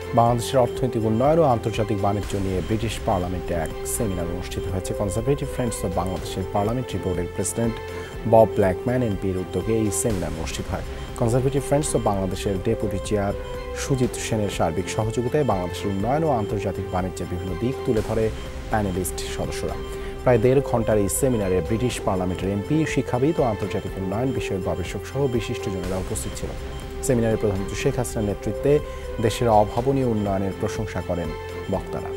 বাংলাদেশের অর্থনৈতিক উন্নয়ন ও আন্তর্জাতিক বাণিজ্য নিয়ে ব্রিটিশ পার্লামেন্টে এক সেমিনার অনুষ্ঠিত হয়েছে। কনজারভেটিভ ফ্রেন্ডস অব বাংলাদেশের পার্লামেন্টারি বোর্ডের প্রেসিডেন্ট বব ব্ল্যাকম্যান এমপির উদ্যোগে এই সেমিনার অনুষ্ঠিত হয়। কনজারভেটিভ ফ্রেন্ডস অব বাংলাদেশের ডেপুটি চেয়ার সুজিত সেনের সার্বিক সহযোগিতায় বাংলাদেশের উন্নয়ন ও আন্তর্জাতিক বাণিজ্যের বিভিন্ন দিক তুলে ধরে প্যানেলিস্ট সদস্যরা। প্রায় 1.5 ঘণ্টার এই সেমিনারে ব্রিটিশ পার্লামেন্টের এমপি, শিক্ষাবিদ ও আন্তর্জাতিক উন্নয়ন বিষয়ক গবেষক সহ বিশিষ্টজনেরা উপস্থিত ছিল। সেমিনারে প্রধানমন্ত্রী শেখ হাসিনার নেতৃত্বে দেশের অভাবনীয় উন্নয়নের প্রশংসা করেন বক্তারা।